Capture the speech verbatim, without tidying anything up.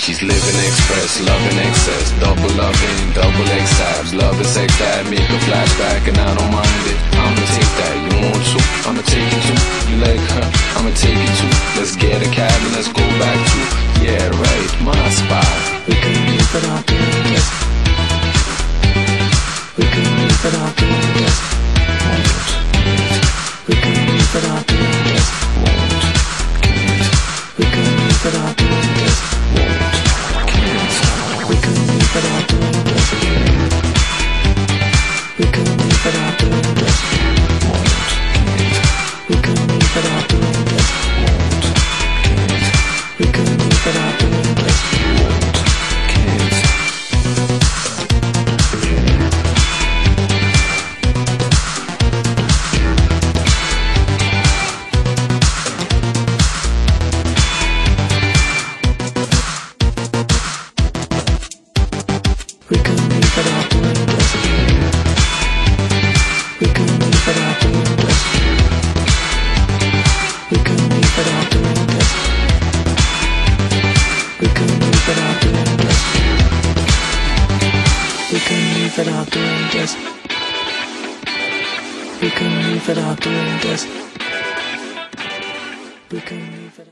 She's living express, loving excess, double loving, double X tabs. Love is sex that make a flashback and I don't mind it. I'ma take that, you want to, I'ma take it too. You like her, I'ma take it too. Let's get a cab and let's go back to, yeah right, my spot. We can leave without doing this. We can leave without doing this. Won't. We can leave without doing this. Won't. Can't. We can leave without doing this. Won't. Can't. We can leave without doing this. We can leave without doing this. Won't. Can't. We can leave without doing this. Won't. Can't. We can leave without doing this. Won't. Can't. We can leave without doing this. We can leave without doing this. We can leave without doing this. We can leave without doing this. We can leave without doing this. We can leave without doing this. We can leave without